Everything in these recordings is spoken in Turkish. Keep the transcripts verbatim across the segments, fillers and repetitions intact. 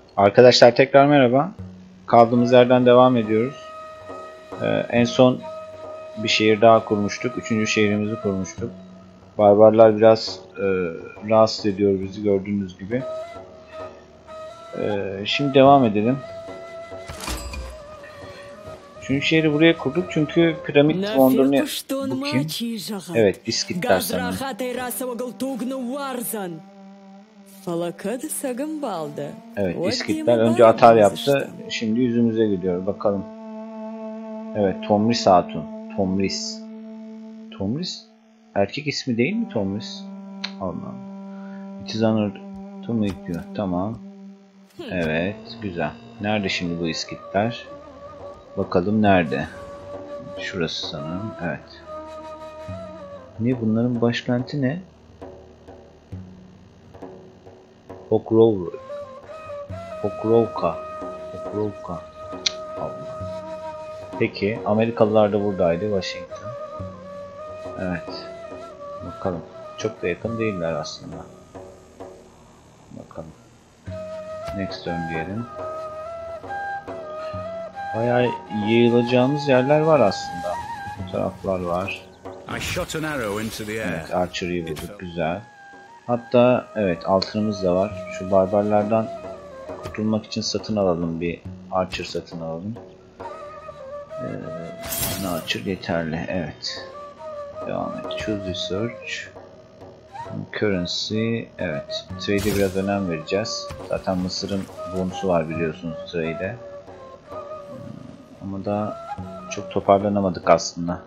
Arkadaşlar tekrar merhaba. Kaldığımız yerden devam ediyoruz. Ee, en son bir şehir daha kurmuştuk. Üçüncü şehrimizi kurmuştuk. Barbarlar biraz e, rahatsız ediyor bizi gördüğünüz gibi. Ee, şimdi devam edelim. Üçüncü şehri buraya kurduk çünkü piramit wonder'ını... Bu kim? Evet, İskitler sanırım. Evet, İskitler önce atar yaptı. Şimdi yüzümüze gidiyor. Bakalım. Evet, Tomris Hatun. Tomris. Tomris? Erkek ismi değil mi Tomris? Allah. İtizanır Tomu diyor. Tamam. Evet, güzel. Nerede şimdi bu İskitler? Bakalım nerede? Şurası sanırım. Evet. Ne bunların başkenti ne? Pokrovka. Pokrovka. Pokrovka. Allah. Peki Amerikalılar da buradaydı. Washington. Evet. Bakalım. Çok da yakın değiller aslında. Bakalım. Next turn diyelim. Bayağı yayılacağımız yerler var aslında. Bu taraflar var. Evet, archery'yi bulduk. Güzel. Hatta evet altınımız da var. Şu barbarlardan kurtulmak için satın alalım, bir archer satın alalım. Ee, archer yeterli. Evet. Devam et. Choose research. Currency. Evet. Trade'e biraz önem vereceğiz. Zaten Mısır'ın bonusu var biliyorsunuz trade'e. Ama da çok toparlanamadık aslında.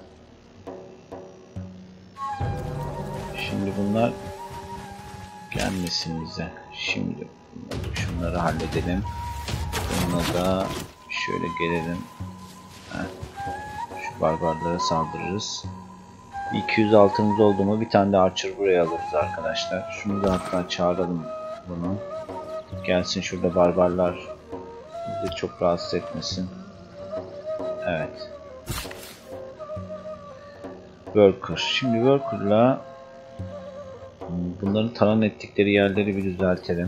Şimdi bunlar gelmesin bize. Şimdi şunları halledelim. Buna da şöyle gelelim. Heh. Şu barbarlara saldırırız. iki yüz altımız oldu mu bir tane de archer buraya alırız arkadaşlar. Şunu da hatta çağıralım bunu. Gelsin şurada barbarlar bizi çok rahatsız etmesin. Evet. Worker. Şimdi Worker'la bunların talan ettikleri yerleri bir düzeltelim.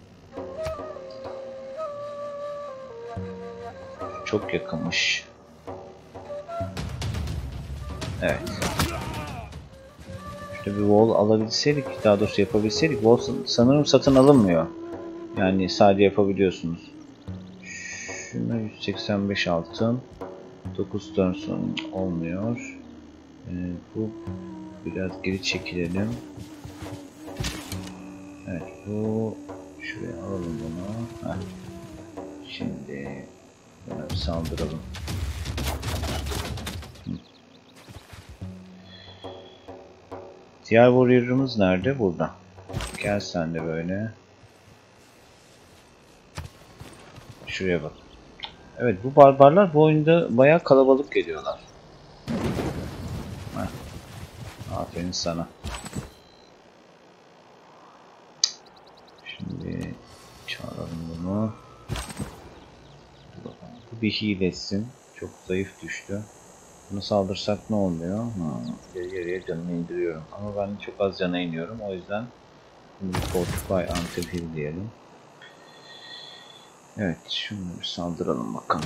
Çok yakınmış. Evet. İşte bir wall alabilseydik, daha doğrusu yapabilseydik. Wall sanırım satın alınmıyor. Yani sadece yapabiliyorsunuz. Şuna yüz seksen beş altın. dokuz turn sonra olmuyor. Ee, bu biraz geri çekilelim. Evet, bu şuraya alalım bunu. Heh. Şimdi buna bir saldıralım. Hı. Diğer warrior'ımız nerede? Burada. Gel sen de böyle. Şuraya bak. Evet, bu barbarlar bu oyunda bayağı kalabalık geliyorlar. Heh. Aferin sana. Şimdi çağıralım bunu. Bu bir hilesin. Çok zayıf düştü. Bunu saldırsak ne oluyor? Hmm. Geri geriye canını indiriyorum. Ama ben çok az cana iniyorum. O yüzden şimdi Fortify Until Heal diyelim. Evet, şunu bir saldıralım bakalım.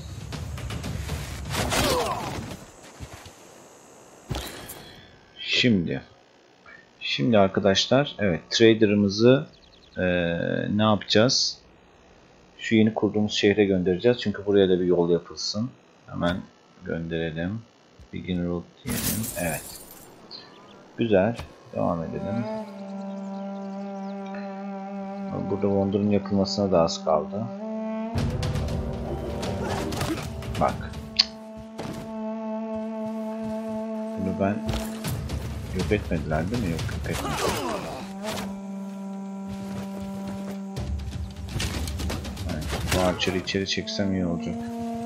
Şimdi Şimdi arkadaşlar, evet trader'ımızı ee, ne yapacağız? Şu yeni kurduğumuz şehre göndereceğiz. Çünkü buraya da bir yol yapılsın. Hemen gönderelim. Begin route diyelim. Evet. Güzel. Devam edelim. Burada Wonder'ın yakılmasına da az kaldı. Bak. Bunu ben yok etmediler değil mi? Yok, yok etmediler. Evet, bu archer'ı içeri çeksem iyi olacak.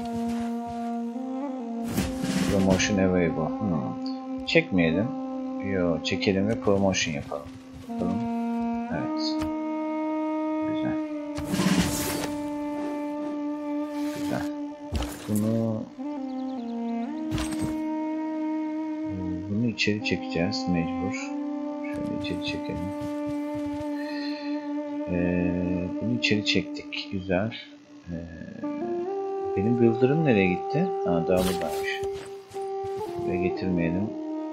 Promotion available. Hmm. Çekmeyelim. Yo, çekelim ve promotion yapalım. Bakalım. Evet. Güzel. Güzel. Bunu bunu içeri çekeceğiz mecbur. Şöyle içeri çekelim. Ee, bunu içeri çektik. Güzel. Ee, benim builder'ım nereye gitti? Ha, daha buradaymış. Buraya getirmeyelim.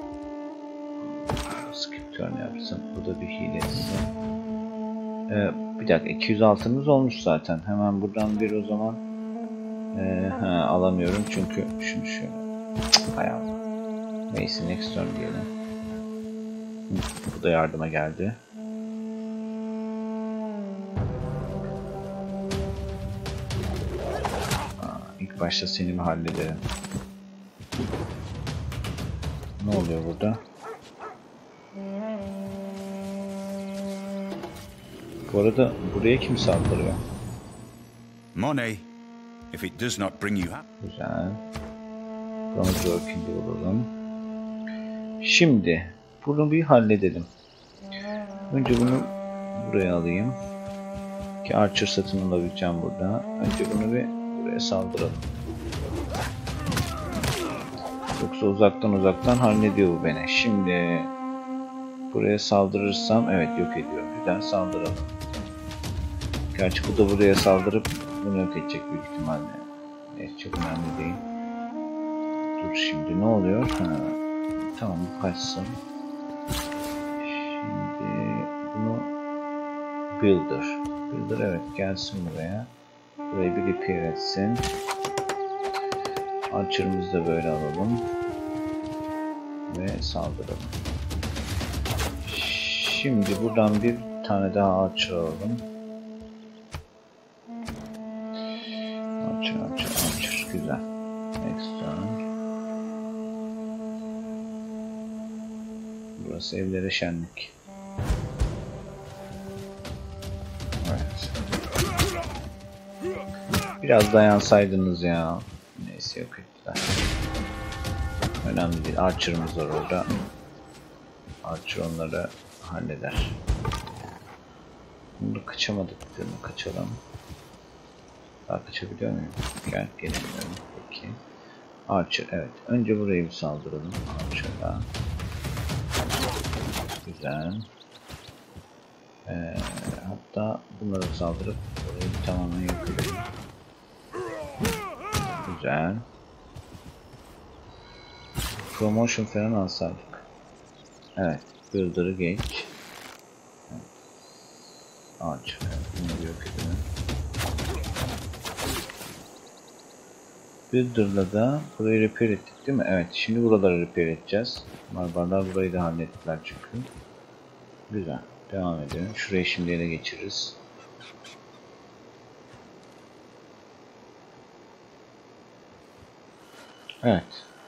Skip turn yapsın. Bu da bir hilesi. Ee, bir dakika, iki yüz altımız olmuş zaten. Hemen buradan bir o zaman ee, ha, alamıyorum çünkü şunu şöyle. Hay Allah. Neyse, next turn diyelim. Bu da yardıma geldi. İlk başta seni mi hallederim? Ne oluyor burada? Bu arada buraya kim saldırıyor? Money, if it does not bring you up. Güzel. Bronze working'de olalım. Şimdi bunu bir halledelim. Önce bunu buraya alayım. Ki Archer satın alabileceğim burada. Önce bunu bir buraya saldıralım. Yoksa uzaktan uzaktan hallediyor bu beni. Şimdi buraya saldırırsam evet yok ediyor. Güzel, saldıralım. Gerçi bu da buraya saldırıp bunu yok edecek büyük ihtimalle. Evet, çok önemli değil. Dur şimdi ne oluyor? Ha, tamam, bu kaçsın. Şimdi bunu Builder. Builder evet gelsin buraya. Burayı bir repair etsin. Archer'ımızı da böyle alalım. Ve saldıralım. Şimdi buradan bir tane daha Archer alalım. Archer, Archer, Archer. Güzel. Next turn. Burası evlere şenlik. Evet. Biraz dayansaydınız ya. Neyse, yok ettiler. Önemli değil. Archer'ımız var orada. Archer onları halleder. Bunu kaçamadık değil mi? Kaçalım. Daha kaçabiliyor muyum? Gel, gelemiyorum. Peki. Archer evet. Önce burayı bir saldıralım. Archer'la. Güzel. Ee, hatta bunları saldırıp burayı tamamen yok edelim. Güzel. Promotion falan alsaydık. Evet. Builder'ı geç. Evet. Archer. Evet. Bunu yok edelim. Builder'la da burayı repair ettik değil mi? Evet. Şimdi buraları repair edeceğiz. Barbarlar burayı da hallettiler çünkü. Güzel. Devam edelim. Şurayı şimdi ele geçiririz. Evet.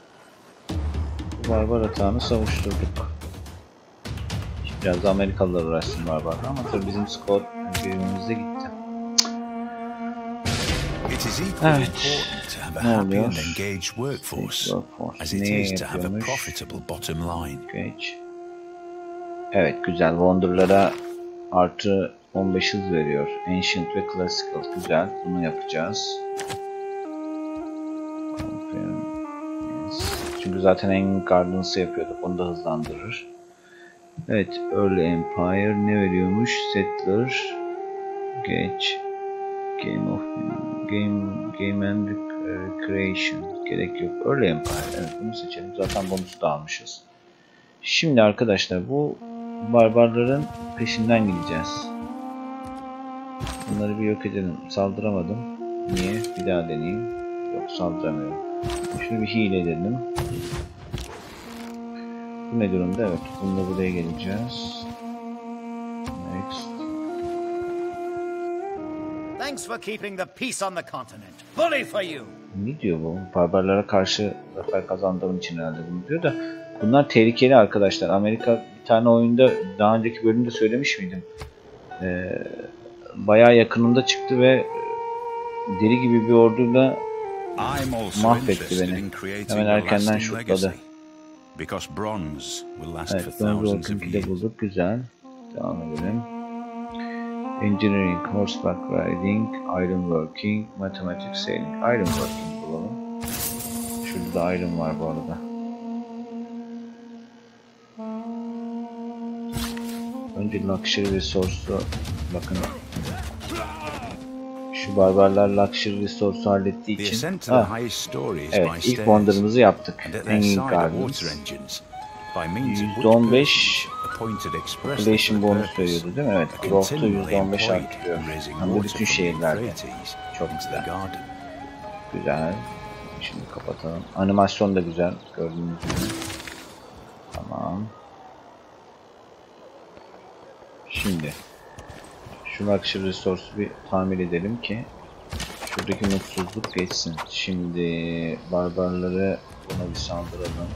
Bu barbar atağını savuşturduk. Şimdi biraz da Amerikalılar uğraşsın barbarla ama tabii bizim skor birimimizde gitti. Evet. Ne oluyor? Workforce. Neye yapıyormuş? Geç. Evet, güzel. Wonder'lara artı on beş hız veriyor. Ancient ve Classical. Güzel. Bunu yapacağız. Çünkü zaten en Gardens'ı yapıyorduk. Onu da hızlandırır. Evet. Early Empire ne veriyormuş? Settler. Geç. Game of Game Game and Creation. Gerek yok. Early Empire. Evet, bunu seçelim. Zaten bonusu da almışız. Şimdi arkadaşlar bu barbarların peşinden gideceğiz. Bunları bir yok edelim. Saldıramadım. Niye? Bir daha deneyeyim. Yok, saldıramıyorum. Şunu bir hile edelim. Bu ne durumda? Evet. Bununla buraya geleceğiz. Next. Thanks for keeping the peace on the continent. Bully for you. Ne diyor bu? Barbarlara karşı zafer kazandığım için herhalde bunu diyor da. Bunlar tehlikeli arkadaşlar. Amerika bir tane oyunda daha önceki bölümde söylemiş miydim? Ee, bayağı yakınında çıktı ve deli gibi bir orduyla mahvetti beni. Hemen erkenden şutladı. Evet, Bronze Walking'i bulduk. Güzel. Devam edelim. Engineering, Horseback Riding, Ironworking, Mathematics Sailing. Ironworking bulalım. Şurada da Iron var bu arada. Önce Luxury Resource'u bakın. Şu barbarlar Luxury Resource'u hallettiği The için. ascent to Ah, the highest stories evet, by ilk stairs, wonder'ımızı yaptık. and at their Hanging side are Gardens. water engines, by means of which yüzde on beş persons appointed expressly population for the bonus purpose veriyordu değil mi? Evet. are Growth'ta continually yüzde on beş employed arttırıyor. in raising Hem de water bütün from the şehirlerde. Euphrates Çok into the güzel. garden. Güzel. Şimdi kapatalım. Animasyon da güzel. Gördüğünüz gibi. Tamam. Şimdi şu Luxury Resource'u bir tamir edelim ki şuradaki mutsuzluk geçsin. Şimdi barbarları buna bir saldıralım.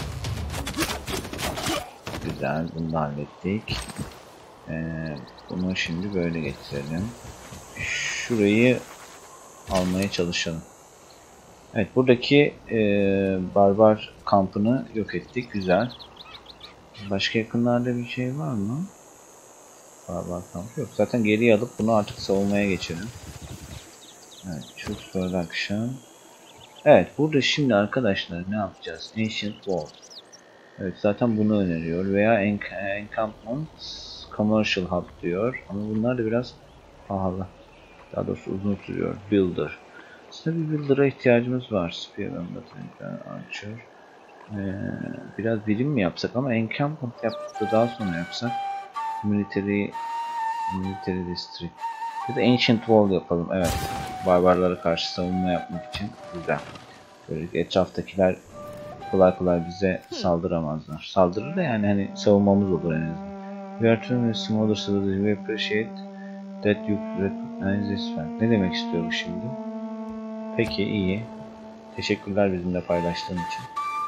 Güzel. Bunu da hallettik. Ee, bunu şimdi böyle getirelim. Şurayı almaya çalışalım. Evet, buradaki e, barbar kampını yok ettik. Güzel. Başka yakınlarda bir şey var mı? Barbar kampı yok. Zaten geriye alıp bunu artık savunmaya geçelim. Evet, Choose Production. Evet, burada şimdi arkadaşlar ne yapacağız? Ancient Wall. Evet, zaten bunu öneriyor. Veya Encampment Commercial Hub diyor. Ama bunlar da biraz pahalı. Daha doğrusu uzun sürüyor. Builder. Aslında bir Builder'a ihtiyacımız var. Spearman, Archer. Ee, biraz birim mi yapsak ama Encampment yaptık da daha sonra yapsak. Military Military District. Ya da Ancient Wall yapalım. Evet. Barbarlara karşı savunma yapmak için güzel. Böyle etraftakiler kolay kolay bize saldıramazlar. Saldırır da yani hani savunmamız olur en azından. We are trying to smaller so that we appreciate that you recognize this fact. Ne demek istiyor bu şimdi? Peki, iyi. Teşekkürler bizimle paylaştığın için.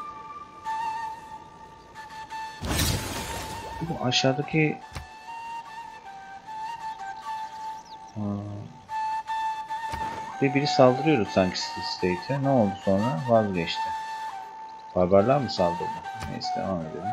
Bu aşağıdaki bir biri saldırıyordu sanki State'e. Ne oldu sonra? Vazgeçti. Barbarlar mı saldırdı? Neyse, devam edelim.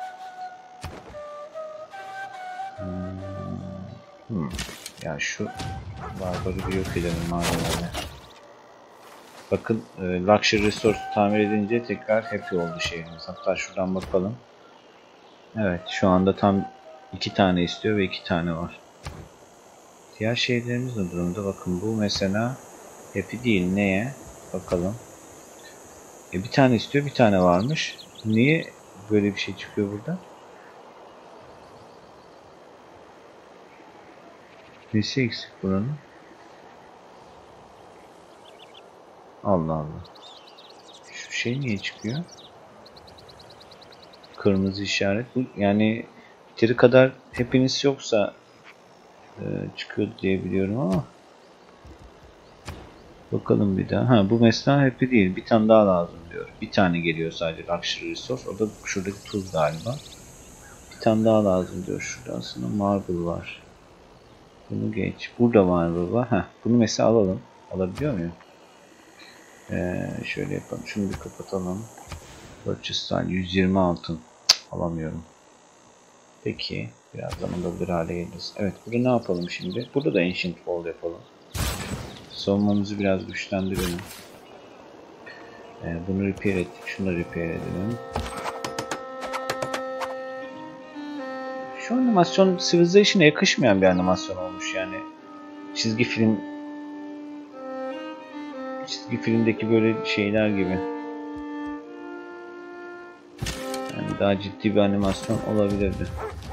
Hmm. Hmm. Ya şu barbarı bir yok edelim mağaralarla. Bakın, e, Luxury Resource tamir edince tekrar happy oldu şehrimiz. Hatta şuradan bakalım. Evet, şu anda tam iki tane istiyor ve iki tane var. Diğer şehirlerimiz ne durumda? Bakın bu mesela happy değil. Neye? Bakalım. E, bir tane istiyor, bir tane varmış. Niye böyle bir şey çıkıyor burada? Nesi eksik buranın? Allah Allah. Şu şey niye çıkıyor? Kırmızı işaret. Bu yani biteri kadar hepiniz yoksa e, çıkıyor diye biliyorum ama bakalım bir daha. Ha, bu mesela happy değil. Bir tane daha lazım diyor. Bir tane geliyor sadece Luxury Resource. O da şuradaki tuz galiba. Bir tane daha lazım diyor. Şurada aslında marble var. Bunu geç. Burada marble var. Heh, bunu mesela alalım. Alabiliyor muyum? Ee, şöyle yapalım. Şunu bir kapatalım. Purchase style yüz yirmi altın. Cık, alamıyorum. Peki. Birazdan alabilir hale geliriz. Evet. Burada ne yapalım şimdi? Burada da Ancient Wall yapalım. Savunmamızı biraz güçlendirelim. Ee, bunu repair ettik. Şunu da repair edelim. Şu animasyon Civilization'a yakışmayan bir animasyon olmuş yani. Çizgi film çizgi filmdeki böyle şeyler gibi. Yani daha ciddi bir animasyon olabilirdi.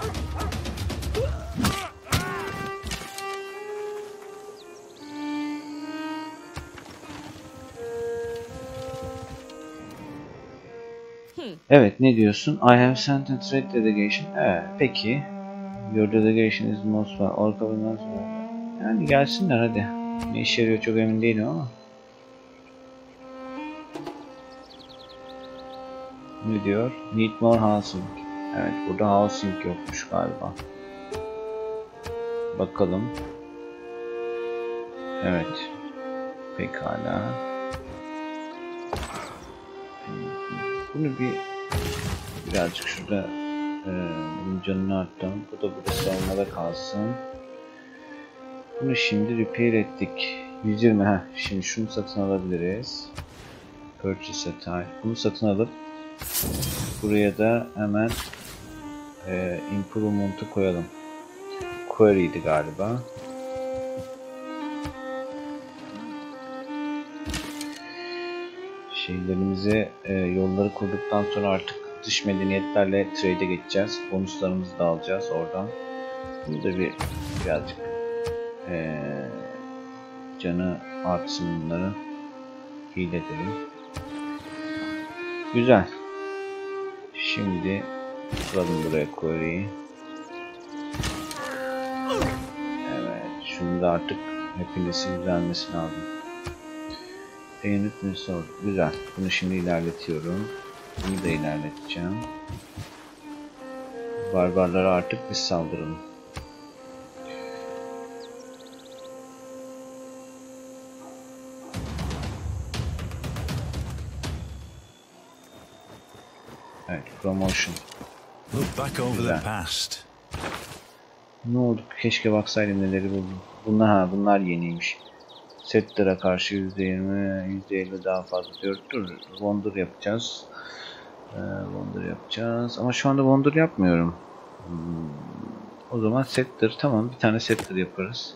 Evet, ne diyorsun? I have sent a trade delegation. Evet, peki. Your delegation is most far. Orka ve most far. Yani gelsinler hadi. Ne işe yarıyor çok emin değilim ama. Ne diyor? Need more housing. Evet, burada housing yokmuş galiba. Bakalım. Evet. Pekala. Bunu bir birazcık şurada e, bunun canını arttıralım. Bu da burada savunmada kalsın. Bunu şimdi repair ettik. yüz yirmi. Heh, şimdi şunu satın alabiliriz. Purchase a tile. Bunu satın alıp buraya da hemen e, improvement'ı koyalım. Query'di galiba. Şeylerimizi, e, yolları kurduktan sonra artık dış medeniyetlerle trade'e geçeceğiz. Bonuslarımızı da alacağız oradan. Burada bir birazcık e, canı artsın bunları. Hile edelim. Güzel. Şimdi kuralım buraya query'yi. Evet. Şunu da artık hepinizin düzelmesi lazım. Unit Resort. Güzel. Bunu şimdi ilerletiyorum. Bunu da ilerleteceğim. Barbarlara artık biz saldıralım. Evet, promotion. Look back over Güzel. the past. Ne oldu? Keşke baksaydım neleri buldum. Bunlar ha, bunlar yeniymiş. Setler'e karşı yüzde yirmi, yüzde elli daha fazla diyor. Dur, Wonder yapacağız. Ee, Wonder yapacağız. Ama şu anda Wonder yapmıyorum. Hmm. O zaman Setler, tamam, bir tane Setler yaparız.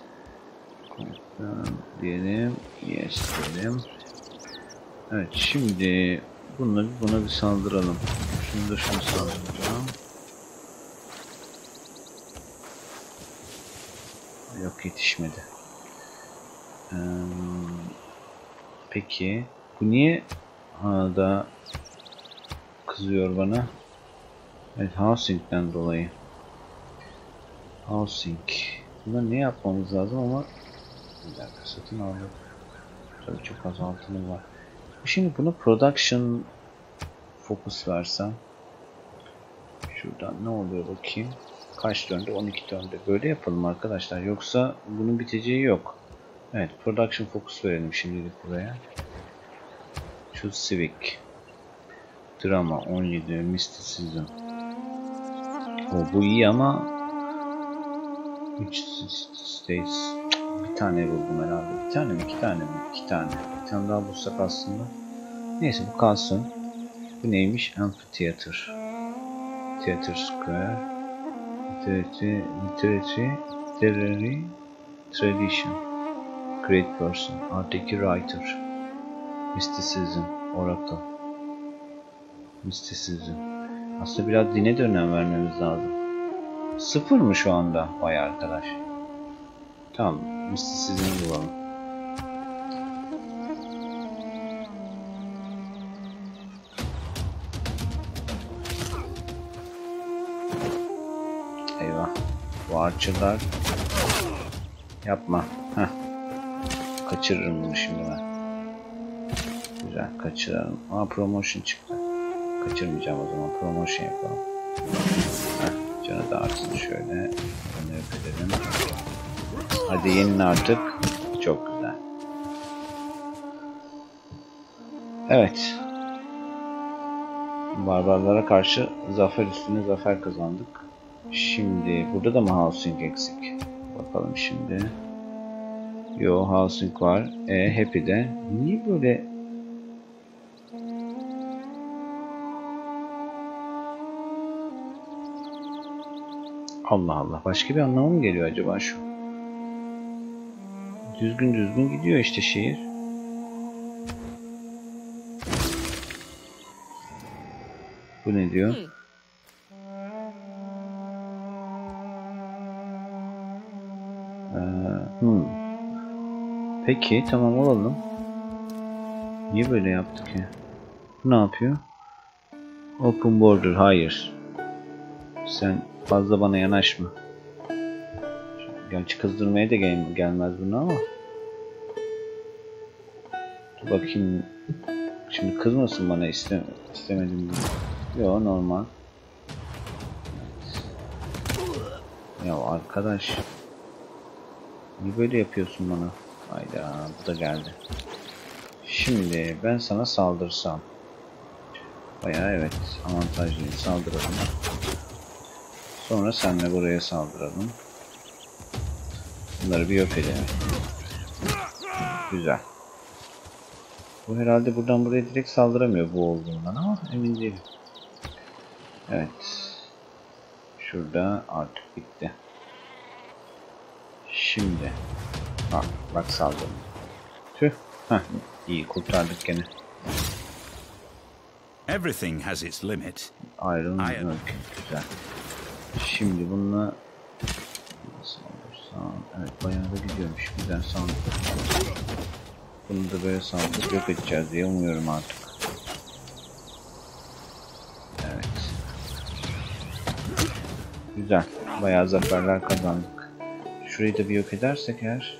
Diyelim, yes diyelim. Evet, şimdi bununla buna bir saldıralım. Şunu da şunu saldıracağım. Yok, yetişmedi. Ee, peki bu niye ha, da kızıyor bana? Evet, housing'den dolayı. Housing. Buna ne yapmamız lazım ama bir dakika, satın aldık. Tabii çok az altınım var. Şimdi bunu production focus versem. Şuradan ne oluyor bakayım. Kaç döndü? on iki döndü. Böyle yapalım arkadaşlar. Yoksa bunun biteceği yok. Evet, production focus verelim şimdilik buraya. Şu civic. Drama on yedi. Mysticism. O bu iyi ama üç states. Bir tane buldum herhalde. Bir tane mi? İki tane mi? İki tane. Bir tane daha bulsak aslında. Neyse, bu kalsın. Bu neymiş? Amphitheater. Theater Square. Literary, literary, literary tradition. Great person. Arttaki writer. Mysticism. Oracle. Mysticism. Aslında biraz dine de önem vermemiz lazım. Sıfır mı şu anda? Vay arkadaş. Tamam. Mysticism bulalım. Eyvah. Bu archer'lar. Yapma. Heh. Kaçırırım bunu şimdi ben. Güzel, kaçıralım. Aa, promotion çıktı. Kaçırmayacağım o zaman. Promotion yapalım. Heh. Canı da artsın şöyle. Bunu yapalım. Hadi yenin artık. Çok güzel. Evet. Barbarlara karşı zafer üstüne zafer kazandık. Şimdi burada da mı housing eksik? Bakalım şimdi. Yo, housing var. E, happy'de. Niye böyle? Allah Allah. Başka bir anlamı mı geliyor acaba şu? Düzgün düzgün gidiyor işte şehir. Bu ne diyor? Ee, hmm. Peki tamam, olalım. Niye böyle yaptık ya? Bu ne yapıyor? Open border. Hayır. Sen fazla bana yanaşma. Gerçi kızdırmaya da gel gelmez bunu ama. Dur bakayım. Şimdi kızmasın bana, iste istemedim diye. Yo, normal. Ya arkadaş. Niye böyle yapıyorsun bana? Hayda, bu da geldi. Şimdi ben sana saldırsam. Bayağı evet, avantajlıyım. Saldıralım. Sonra senle buraya saldıralım. Bunları bir yok edelim. Güzel. Bu herhalde buradan buraya direkt saldıramıyor bu olduğundan ama emin değilim. Evet. Şurada artık bitti. Şimdi. Bak, bak saldırdım. Tüh. Heh, iyi kurtardık gene. Everything has its limit. Iron Iron. Milk. Güzel. Şimdi bununla sandırsam, evet bayağı da gidiyormuş. Güzel sandık. Bunu da böyle sandık yok edeceğiz diye umuyorum artık. Evet. Güzel. Bayağı zaferler kazandık. Şurayı da bir yok edersek eğer.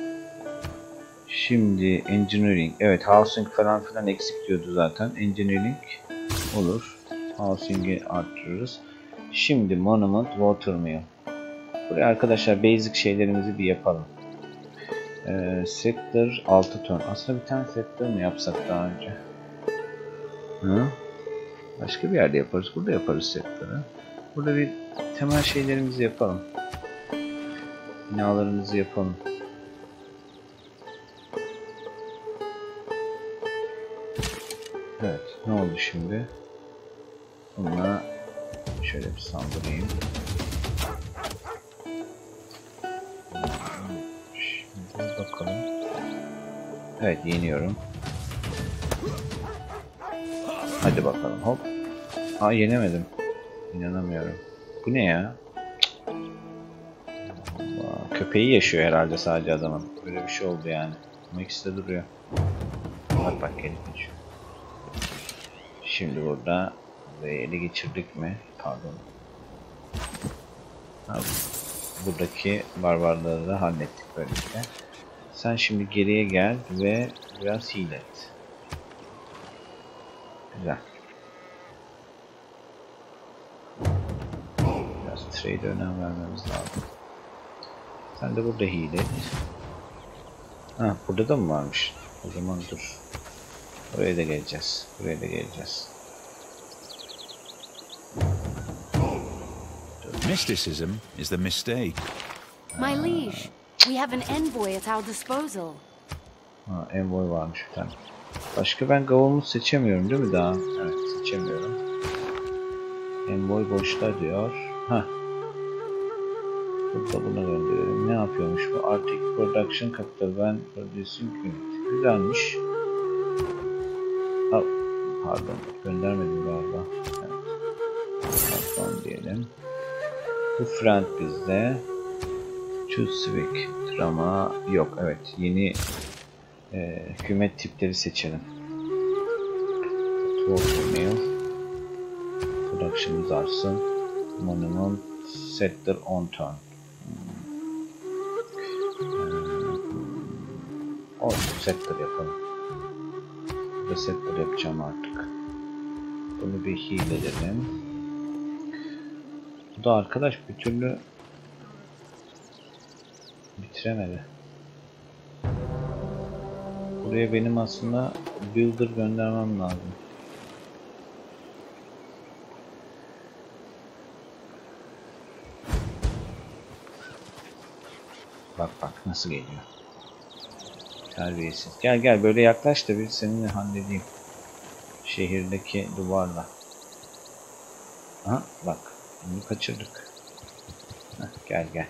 Şimdi Engineering. Evet, Housing falan filan eksik diyordu zaten. Engineering olur. Housing'i arttırırız. Şimdi Monument Watermill. Buraya arkadaşlar basic şeylerimizi bir yapalım. Ee, Sector altı ton. Aslında bir tane sector mı yapsak daha önce? Hı? Başka bir yerde yaparız. Burada yaparız sektörü. Burada bir temel şeylerimizi yapalım. Binalarımızı yapalım. Evet. Ne oldu şimdi? Bununla şöyle bir saldırayım. Şimdi bakalım. Evet, yeniyorum. Hadi bakalım, hop. Aa, yenemedim. İnanamıyorum. Bu ne ya? Allah, köpeği yaşıyor herhalde sadece adamın. Böyle bir şey oldu yani. Ama ikisi de duruyor. Bak bak, gelip geçiyor. Şimdi burada ve ele geçirdik mi? Pardon. Ha, buradaki barbarları da hallettik böylelikle. Sen şimdi geriye gel ve biraz heal et. Güzel. Biraz trade'e önem vermemiz lazım. Sen de burada heal et. Ha, burada da mı varmış? O zaman dur. Buraya da geleceğiz. Buraya da geleceğiz. Mysticism is the mistake. My liege, we have an envoy at our disposal. Ha, envoy varmış bir tane. Başka ben government seçemiyorum değil mi daha? Evet, seçemiyorum. Envoy boşta diyor. Ha. Burada buna gönderelim. Ne yapıyormuş bu? Arctic Production Capital when Producing Unit. Güzelmiş. Ha, pardon, göndermedim galiba. Evet. Pardon diyelim. Bu friend bizde. Choose Civic. Drama yok. Evet, yeni e, hükümet tipleri seçelim. Watermill. Production'ımız artsın. Monument Sector on ton. O sector yapalım. Burada sector yapacağım artık. Bunu bir heal edelim. Bu da arkadaş bir türlü bitiremedi. Buraya benim aslında builder göndermem lazım. Bak bak nasıl geliyor. Terbiyesiz. Gel gel böyle yaklaş da bir seninle halledeyim. Şehirdeki duvarla. Aha bak. Bunu kaçırdık. Heh, gel gel.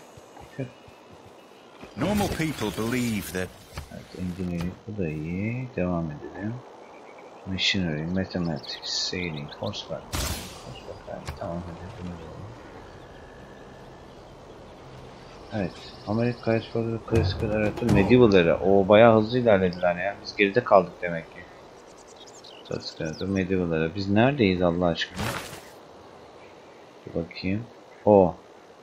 Normal people believe that. Evet, engineering bu da iyi. Devam edelim. Machinery, mathematics, sailing, horseback. Horseback, tamam hadi bunu yapalım. Evet. Amerika Explorer'ı klasik yaratı Medieval era. O bayağı hızlı ilerlediler ya. Biz geride kaldık demek ki. Klasik yaratı Medieval era. Biz neredeyiz Allah aşkına? Bir bakayım. O.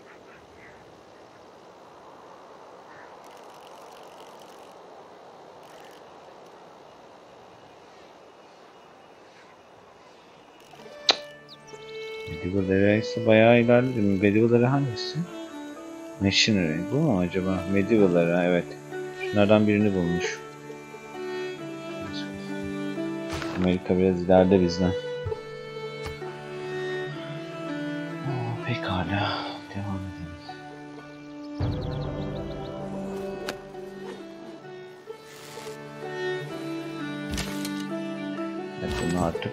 Medieval era ise bayağı ilerledi. Medieval era hangisi? Machinery. Bu mu acaba? Medieval era, evet. Şunlardan birini bulmuş. Amerika biraz ileride bizden. Oh, pekala. Devam edelim. Evet, bunu artık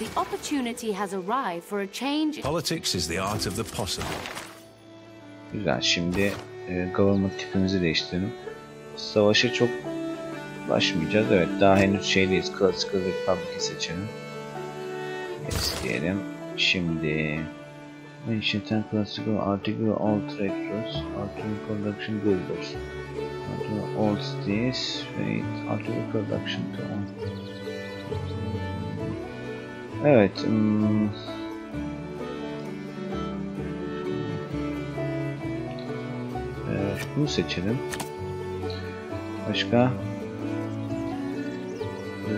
the opportunity has arrived for a change. Politics is the art of the possible. Güzel. Şimdi e, government tipimizi değiştirelim. Savaşa çok başmayacağız. Evet, daha henüz şeydeyiz. Classical Republic'i seçelim. Yes diyelim. Şimdi Ancient and Classical Article All Trade Routes Article Production Builders Article All Cities Wait Article Production to on. Evet. Hmm. Ee, bunu seçelim. Başka? Ee,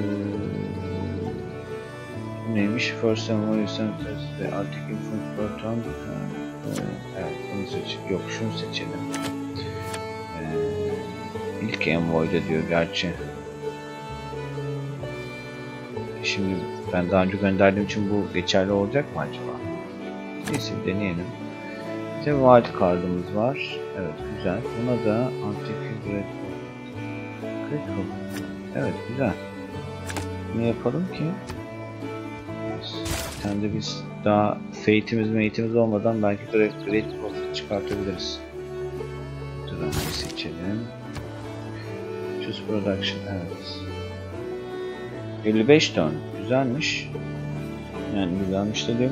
neymiş? First and More Centers ve Arctic Infant Proton. Ee, evet, bunu seç. Yok, şunu seçelim. Ee, ilk envoy'da diyor gerçi. Şimdi ben daha önce gönderdiğim için bu geçerli olacak mı acaba? Neyse, deneyelim. Bir de wild card'ımız var. Evet, güzel. Buna da Antique Red Critical. Evet, güzel. Ne yapalım ki? Bir tane de biz daha fate'imiz meytimiz olmadan belki direkt Great Profit çıkartabiliriz. Durum'u seçelim. Choose Production, evet. elli beş ton, güzelmiş. Yani güzelmiş dedim.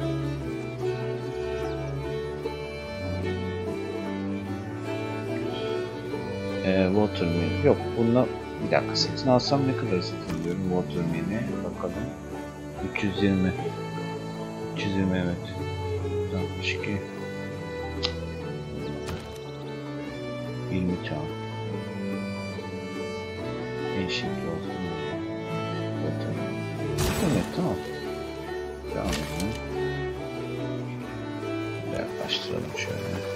Ee, Watermill. Yok, bununla bir dakika satın alsam ne kadar satın alıyorum Watermill'i? Bakalım. üç yüz yirmi. üç yüz yirmi, evet. altmış iki. yirmi ton. Değişik olsun. Watermill. Evet, tamam. Devam edelim. Yaklaştıralım şöyle.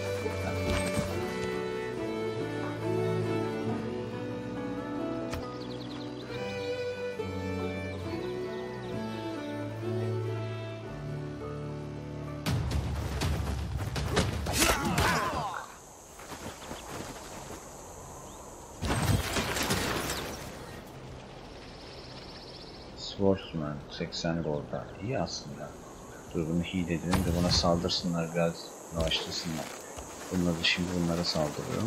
Swordsman seksen golda. İyi aslında. Dur, bunu heal edelim de buna saldırsınlar, biraz yavaşlasınlar. Bunları şimdi bunlara saldırıyorum.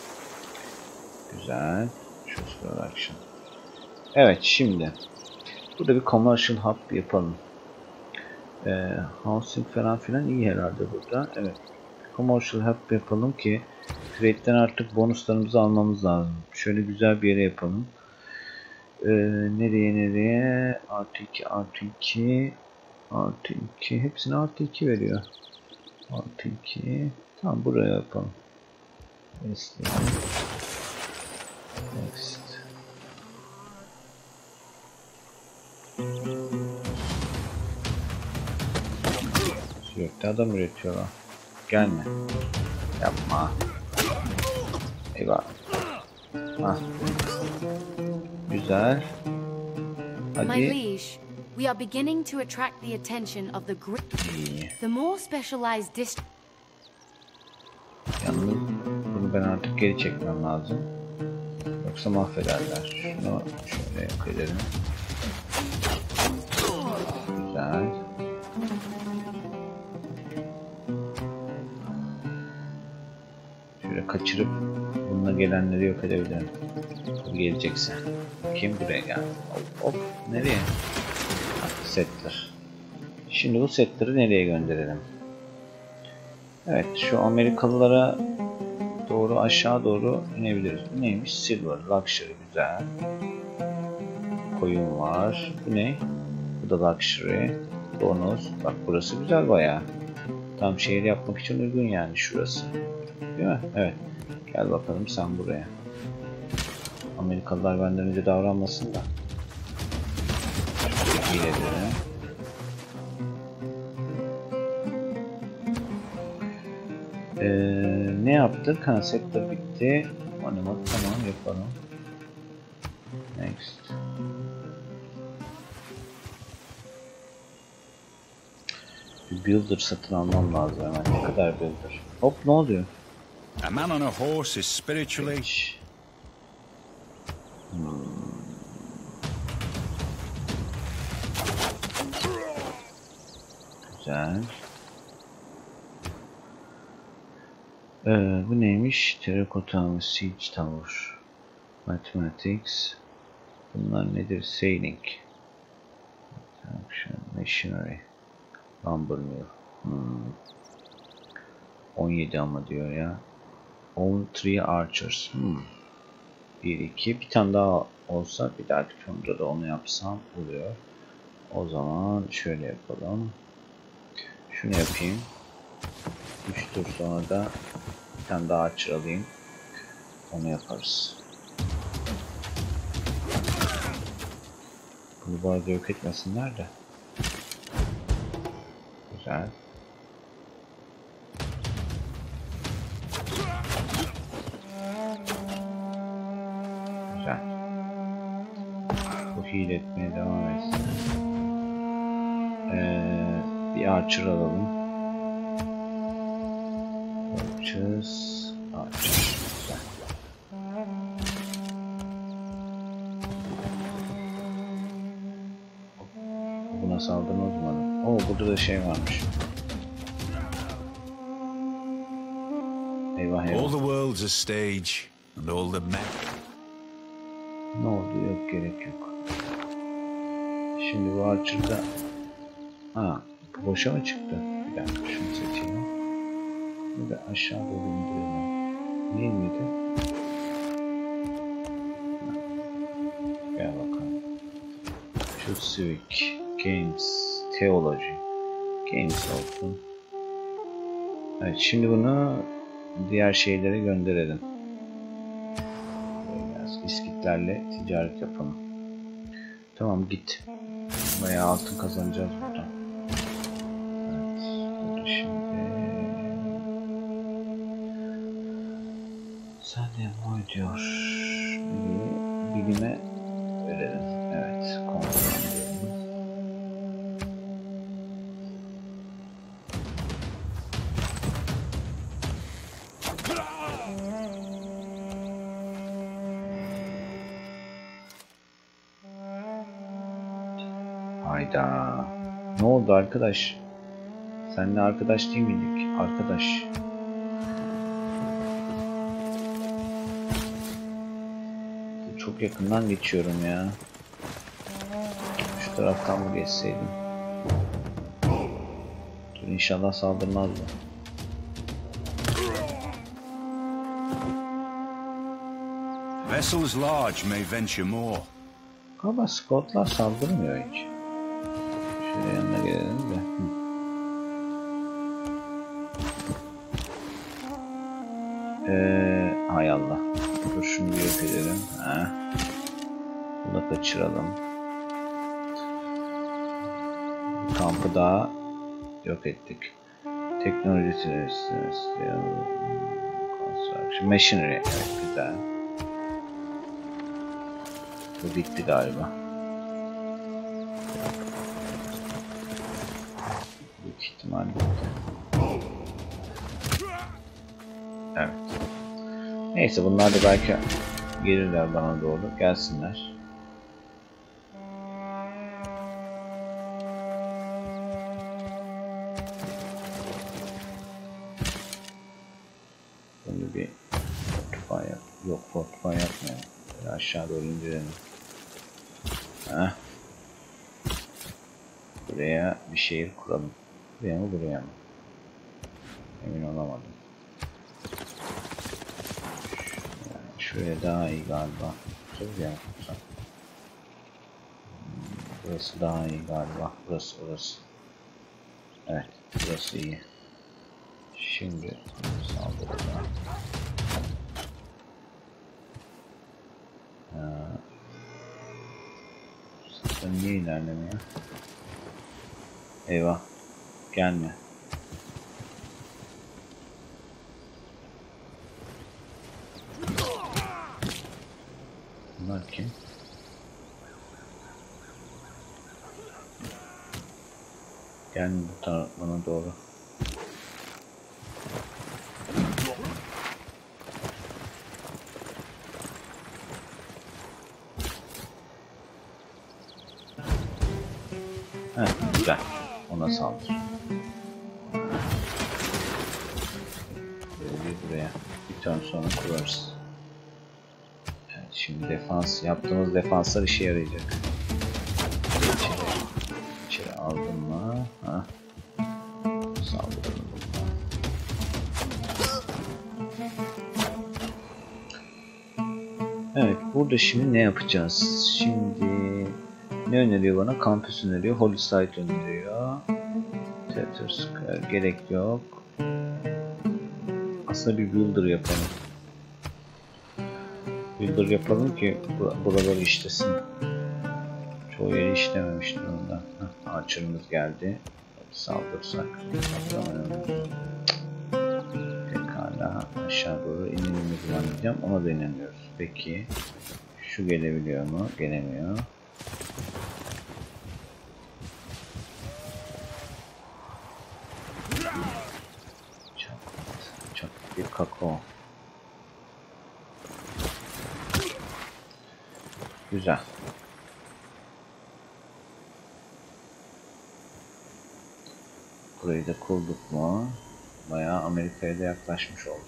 Güzel. Choose Production. Evet, şimdi burada bir commercial hub yapalım. Ee, housing falan filan iyi herhalde burada. Evet. Commercial hub yapalım ki trade'den artık bonuslarımızı almamız lazım. Şöyle güzel bir yere yapalım. Ee, nereye nereye? Artı iki, artı iki, artı iki. Hepsini artı iki veriyor. Artı iki. Tamam, buraya yapalım. Next. Next. Sürekli adam üretiyorlar. Gelme. Yapma. Eyvah. Ah. Güzel. My Hadi. liege, we are beginning to attract the attention of the group. İyi. The more specialized district. Yalnız bunu ben artık geri çekmem lazım. Yoksa mahvederler. Şunu şöyle yok edelim. Güzel. Şöyle kaçırıp bununla gelenleri yok edebilirim. Bu gelecekse. Kim buraya geldi? Hop hop. Nereye? Ha, settler. Şimdi bu setleri nereye gönderelim? Evet, şu Amerikalılara doğru, aşağı doğru inebiliriz. Bu neymiş? Silver, Luxury, güzel. Koyun var. Bu ne? Bu da Luxury. Bonus. Bak, burası güzel bayağı. Tam şehir yapmak için uygun yani şurası. Değil mi? Evet. Gel bakalım sen buraya. Amerikalılar benden önce davranmasın da. İyi edelim. Ee, ne yaptık? Ha, sektör bitti. Animal, tamam, yapalım. Next. Bir builder satın almam lazım hemen. Ne kadar builder? Hop, ne oluyor? A man on a horse is spiritually... Hmm. Güzel. Ee, bu neymiş? Terracotta Siege Tower. Mathematics. Bunlar nedir? Sailing. Action, Machinery. Lumber Mill. Hmm. on yedi ama diyor ya. Own three archers. Hmm. bir iki. Bir tane daha olsa bir dahaki turda da onu yapsam oluyor. O zaman şöyle yapalım. Şunu yapayım. üç tur sonra da bir tane daha archer alayım. Onu yaparız. Bunu bu arada yok etmesinler de. Güzel. Güzel. Bu heal etmeye devam etsin. Ee, bir archer alalım. Archers. Archer. Güzel. Buna saldırmaz umarım. Oo, burada da şey varmış. Eyvah eyvah. All the world's a stage, and all the men. Ne oldu? Yok, gerek yok. Şimdi bu Archer'da... Ha, bu boşa mı çıktı? Bir dakika şunu seçelim. Bir de aşağı doğru indirelim. Değil miydi? Gel bakalım. Şu Civic, Games, Theology. Games olsun. Evet, şimdi bunu diğer şeylere gönderelim. Biraz iskitlerle ticaret yapalım. Tamam, git. Bayağı altın kazanacağız buradan. Evet, burada şimdi sen de ne diyor? Bilime verelim. Evet, kontrol edelim. Hayda. Ne oldu arkadaş? Seninle arkadaş değil miydik? Arkadaş. Çok yakından geçiyorum ya. Şu taraftan mı geçseydim? Dur, inşallah saldırmaz mı? Vessels large may venture more. Ama Scottlar saldırmıyor hiç. Şöyle yanına gelelim de. Hı. Ee, hay Allah. Dur şunu bir yok edelim. Ha. Bunu da kaçıralım. Kampı daha yok ettik. Teknoloji Construction Machinery. Evet, güzel. Bu bitti galiba. Büyük ihtimal bitti. Evet. Neyse, bunlar da belki gelirler bana doğru. Gelsinler. Bunu bir fortify yap. Yok, fortify yapmayalım. Böyle aşağı doğru indirelim. Heh. Buraya bir şehir kuralım. Buraya mı, buraya mı? Emin olamadım. Yani şuraya daha iyi galiba. Şuraya yapacağım. Burası daha iyi galiba. Burası, burası. Evet, burası iyi. Şimdi saldırıda. Sen niye ilerlemiyor? Eyvah. Gelme. Bunlar kim? Gelme bu tarafa, bana doğru. Heh, güzel. Ona saldır. turn sonra kurarız. Evet, şimdi defans yaptığımız defanslar işe yarayacak. İçeri, içeri aldım mı? Ha. Saldıralım. Evet, burada şimdi ne yapacağız? Şimdi ne öneriyor bana? Kampüs öneriyor, Holy Site öneriyor. Theater Square gerek yok. Aslında bir builder yapalım. Builder yapalım ki buraları işlesin. Çoğu yeri işlememiş durumda. Heh, Archer'ımız geldi. Saldırsak. Pekala aşağı doğru inilimi kullanacağım. Ona da inemiyoruz. Peki şu gelebiliyor mu? Gelemiyor. Çok, çok bir kakao. Güzel. Burayı da kurduk mu? Bayağı Amerika'ya da yaklaşmış olduk.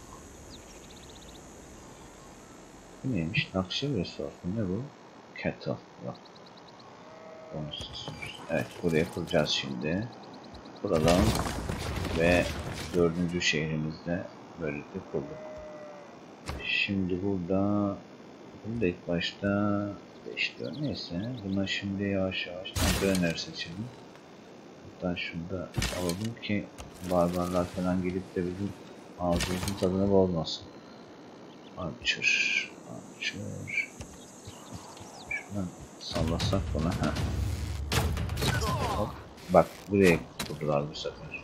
Bu neymiş? Luxury Resort. Ne bu? Cattle. Bak. Bonus. Evet, buraya kuracağız şimdi. Buradan ve dördüncü şehrimizde böylelikle kurduk. Şimdi burada bunu da ilk başta değiştiriyor. Neyse, buna şimdi yavaş yavaş döner seçelim. Hatta şunu da alalım ki barbarlar falan gelip de bizim ağzımızın tadını bozmasın. Archer, Archer. Şuradan sallasak buna. Ha. Hop. Bak buraya kurdular bu sefer.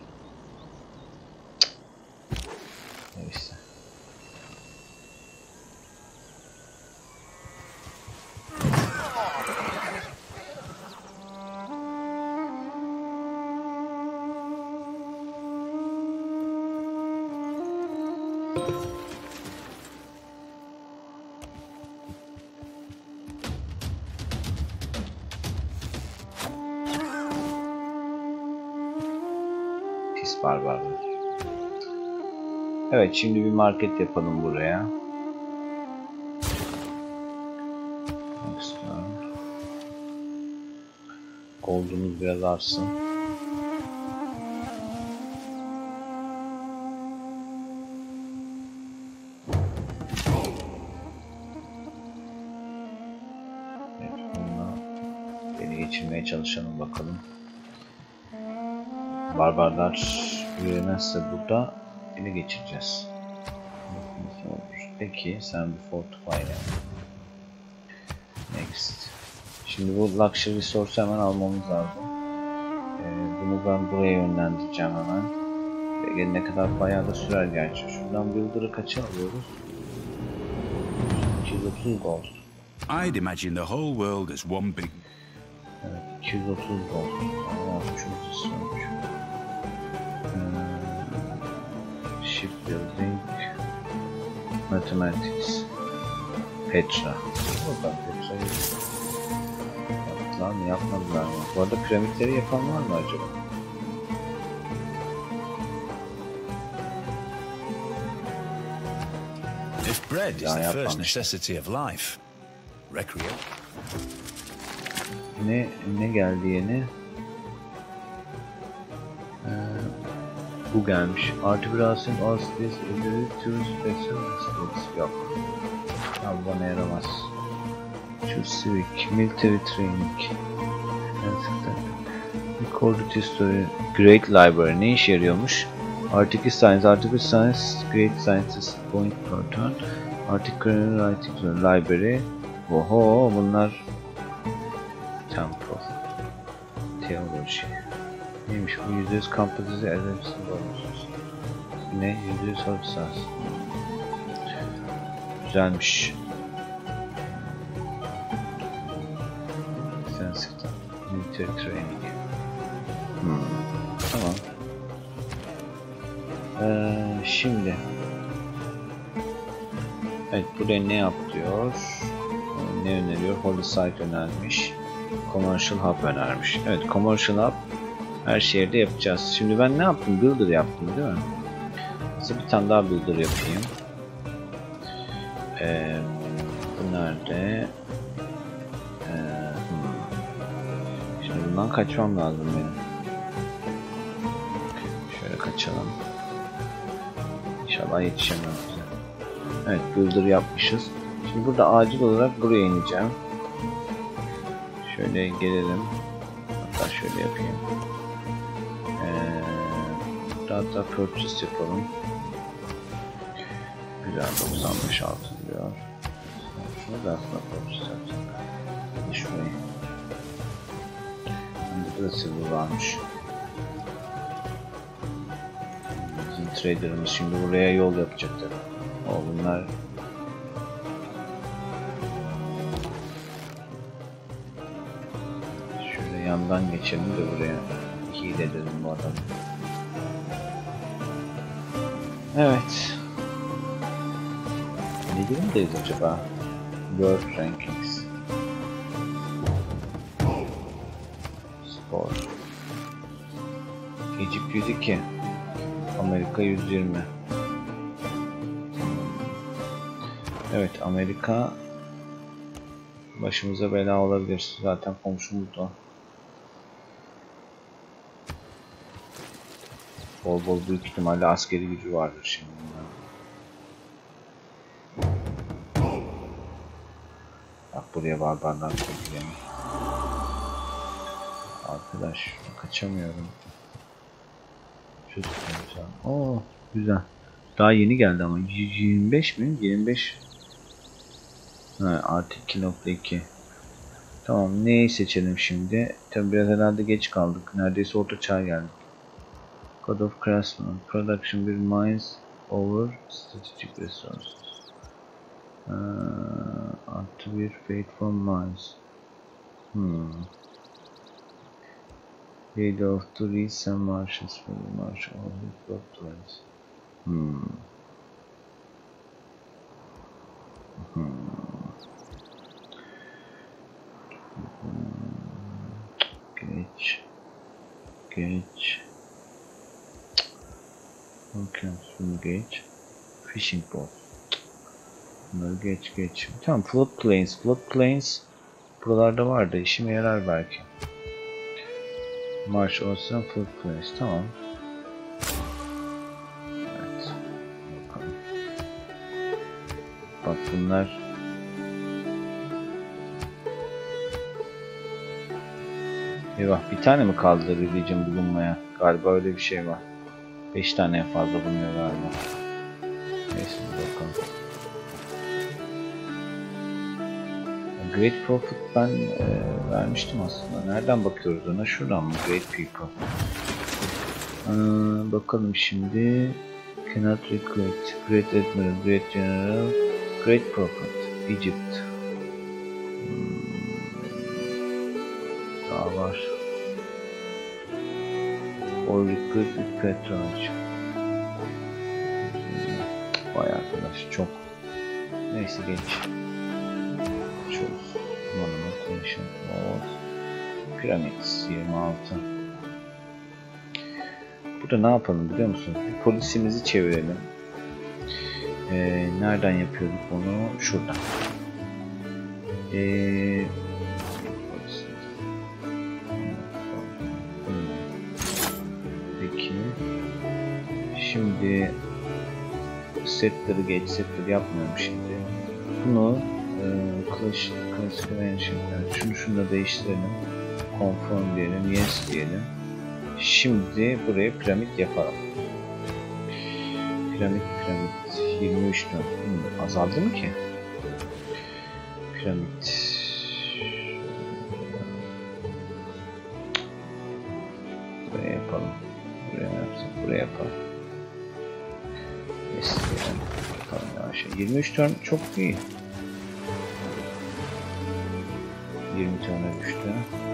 Neyse. Pis barbarlar. Evet, şimdi bir market yapalım buraya. Gold'umuz biraz artsın. Evet, bununla beni geçirmeye çalışalım bakalım. Barbarlar yürümezse burada ele geçireceğiz. Peki sen bir fortify yap. Next. Şimdi bu luxury resource'u hemen almamız lazım. Ee, bunu ben buraya yönlendireceğim hemen. Ve gelene kadar bayağı da sürer gerçi. Şuradan builder'ı kaça alıyoruz? iki yüz otuz gold. I'd imagine the whole world as one big... Evet, iki yüz otuz gold. Aa, çok istiyormuş. Ee, shipbuilding, mathematics, Petra. Oradan Petra'yı yaptılar mı, yapmadılar mı? Bu arada piramitleri yapan var mı acaba? If bread is Ya, the first yapmamış. necessity of life, recreate. Ne ne geldi yeni? Ee, bu gelmiş. Artı bir asin Austrias ödülü Tourist Special States yok. Ya bu bana yaramaz. Şu Civic, Military Training. Recorded History, Great Library ne işe yarıyormuş? Article Science, Article Science, Great Scientist Point per turn, Article Writing Library. Oho, bunlar Temple, Theology. Neymiş bu? yüzde yüz kampüsü edemsin olmuşuz. Ne? yüzde yüz hapsaz. Güzelmiş. Sensitive Military Training. Hmm. Tamam. Ee, şimdi evet, buraya ne yap diyor? Ee, ne öneriyor? Holy Site önermiş. Commercial Hub önermiş. Evet, Commercial Hub her şehirde yapacağız. Şimdi ben ne yaptım? Builder yaptım değil mi? Size bir tane daha builder yapayım. Ee, bu nerede? Ee, hmm. Şimdi bundan kaçmam lazım benim. Şöyle kaçalım. İnşallah yetişemem bize. Evet, builder yapmışız. Şimdi burada acil olarak buraya ineceğim. Şöyle gelelim. Hatta şöyle yapayım. Ee, data purchase yapalım. Güzel, doksan beş altı diyor. Şunu da aslında purchase yapacağım. Şurayı. Burada da silver varmış. Bizim trader'ımız şimdi buraya yol yapacaktır. O bunlar şöyle yandan geçelim de buraya hile edelim bu adamı. Evet. Ne durumdayız acaba? World Rankings. Spor. Egypt yüz iki. Amerika yüz yirmi. Evet, Amerika başımıza bela olabilir. Zaten komşumuz da. Bol bol büyük ihtimalle askeri gücü vardır şimdi. Bak buraya barbarlar koyuyor. Arkadaş kaçamıyorum. Oo güzel. Daha yeni geldi ama yirmi beş mi? yirmi beş. Ha, artı iki nokta iki. Tamam, neyi seçelim şimdi? Tabi biraz herhalde geç kaldık. Neredeyse orta çağ geldik. Code of Craftsman. Production bir mines over strategic resources. Ee, artı bir faithful mines. Hmm. Leader of the Reeds and Marshes for the Marsh of the Bloodlands. Hmm. Hmm. Geç. Geç. Okay, şunu geç. Fishing boat. Bunları geç geç. Tamam, floodplains. Floodplains buralarda vardı. İşime yarar belki. Marsh Ocean Floodplains. Tamam. Evet. Bakalım. Bak bunlar eyvah, bir tane mi kaldı Religion'ın bulunmaya? Galiba öyle bir şey var. beş taneye fazla bulunuyor galiba. Neyse bakalım. Great Prophet ben e, vermiştim aslında. Nereden bakıyoruz ona? Şuradan mı? Great People. Ee, bakalım şimdi. Cannot recruit. Great Admiral, Great General, Great Prophet, Egypt. Hmm. Daha var. Or recruit with patronage. Vay arkadaş, çok. Neyse geç. Choose. Monument, Ancient Walls. Pyramids yirmi altı. Burada ne yapalım biliyor musunuz? Bir polisimizi çevirelim. Ee, nereden yapıyorduk onu? Şuradan. Ee, Peki. Şimdi setleri geç, setleri yapmıyorum şimdi. Bunu Clash, Clash Ancient'ler. Şunu şunu da değiştirelim. Conform diyelim, yes diyelim. Şimdi buraya piramit yapalım. Piramit, piramit. yirmi üç tane. Hmm, azaldı mı ki? Piramit. Buraya yapalım. Buraya yapalım. Buraya yapalım. Yes diyelim. Bakalım yavaş. yirmi üç tane çok iyi. yirmi tane düştü.